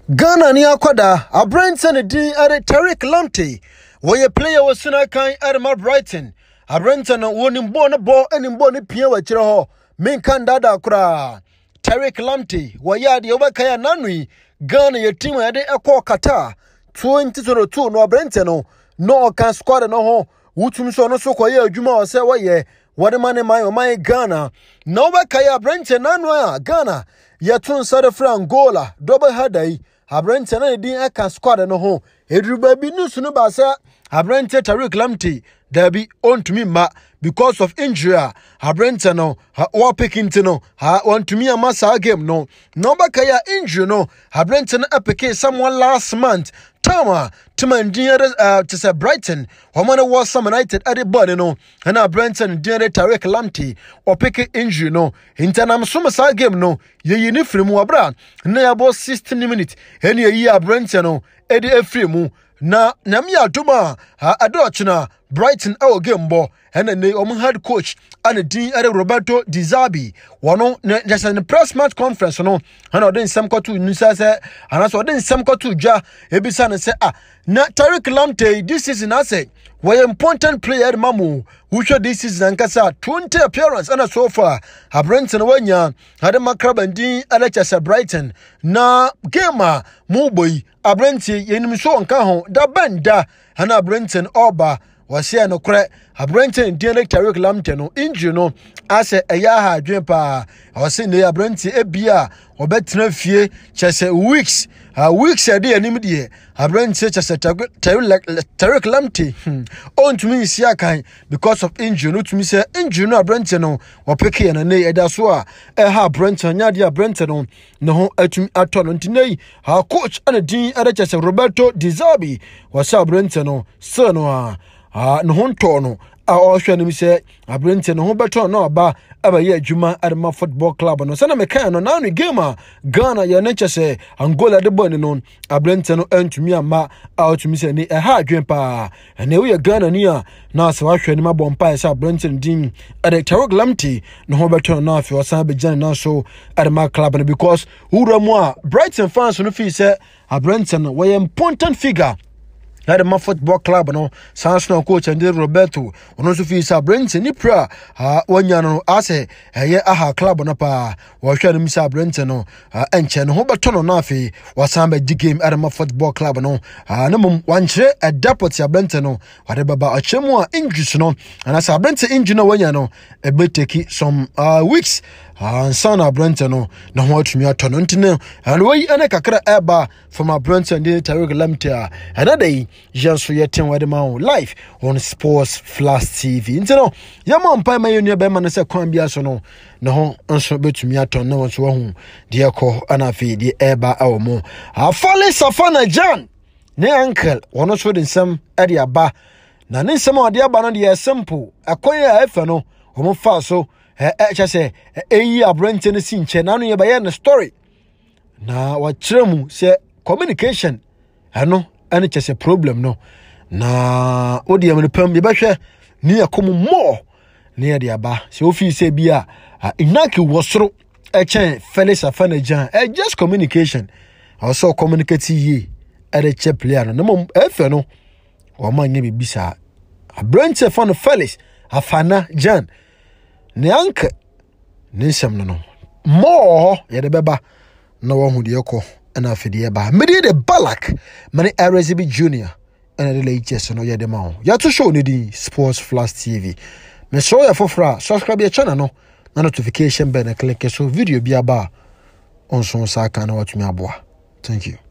Ghana ni akwada Abrenton din are Tariq Lamptey where player was suna kan Arma Brighton Abrenton wonim bo na bo enim bo ni pia wa kire ho min kan dada kura Tariq Lamptey waya de obakaya nanui Ghana ye team ya de ekọ Qatar 2022 no Abrenton no kan squad no ho wutum so no so koye adwuma o se waye wade mane my Ghana no obakaya Abrenton nanu a Ghana ye tun sare fra Angola double header Abrenton na din aka squad no ho edruba bi nusu no ba sa Abrenton Tariq Lamptey dabi on to me ma because of injury Abrenton no wa picking to no want to me a massa game no bakaya injury no Abrenton apeke someone last month Tama to say Brighton Homana was some United at the body no and Abrenton dinner Tariq Lamptey or pick injury no internam summer game no ye uniform wabra na about 16 minutes any year Abrenton no edi efremu na nyamia duma adochna Brighton our game bo and then head coach and the Roberto Di Zabi one just in the press match conference no and then some got to nusa say and so then some got to ja ebisa and say na Tariq Lamptey this season I say why important player mamu who should this season nkasa 20 appearance and so far Abrenton wanya had makrab and din Alechasa Brighton na gamer muboy Abrenton yenim so nka ho da banda and Abrenton oba was here no crack Abrenton din Tariq Lamptey no injury no ase eya adwen pa o se ne Abrenton ebia obetra fie chese weeks ade anim de Abrenton chese Tariq Lamptey on to me sia kan because of injury no to me say injury no Abrenton no wo pick na ne eda so ha Abrenton nya de Abrenton no ho atumi ato no ntinei coach ana din ada chese Roberto Di Zabi was Abrenton no so no no honto no a hwe no say Abrenton no beto no ba abaye adwuma Adama football club no sana mekan no na no game Ghana ye na chese Angola de bone no Abrenton no antumi ama outumi say ni adwen pa ene we Ghana ni a na se wa hwe ni mabompa say Abrenton din Tariq Lamptey no beto no afi osan be jan na so Adama club no because uramu a Brighton fans no feel say Abrenton no we important figure Adama football club no Sansno coach and Roberto ono so fi sa Abrenton ni pra wanya no ase eye aha club no pa wo hwe no misa Abrenton no enche no ho beto no na afi wasan be game Adama football club no na mum wanche adapot Abrenton no wade baba achemu a injury no and as Abrenton injury no wanya no e be take some weeks son Abrenton no na ho atumi ato no ntine and we ene kakra eba from Abrenton dey Tariq Lamptey another Janso yetin wade ma live on Sports Flash TV ntino yama mpa ma yenu be ma no se kwan bia so no na ho nso betumi ato na won so hu de ekọ anafi de eba awomo Felix Afena Gyan ne uncle wono so de nsem e de aba na ne nsem ode aba no de simple akwan ya efe no omo fa so chese eyi Abrenton si nche na no ye ba ye na story na wa kiremu se communication ano and it's a problem no na odi am pam be behwe ni akomo more near the aba so fi say bia inaki wosoro echen Felix Afena Gyan just communication also communicate ye at a che player no mom efe no o man nye bibisa Abrenton fan Felix Afena Gyan ne anke ne nsem no more ye de beba na wo hu de ekọ na afidie ba mede de Balak mane RSB Junior and the latest no ye de ma ya to show ni di Sports Flash TV me show ya fofra subscribe your channel no na notification bell na click so video bi aba on so sa kan na watumi aboa. Thank you.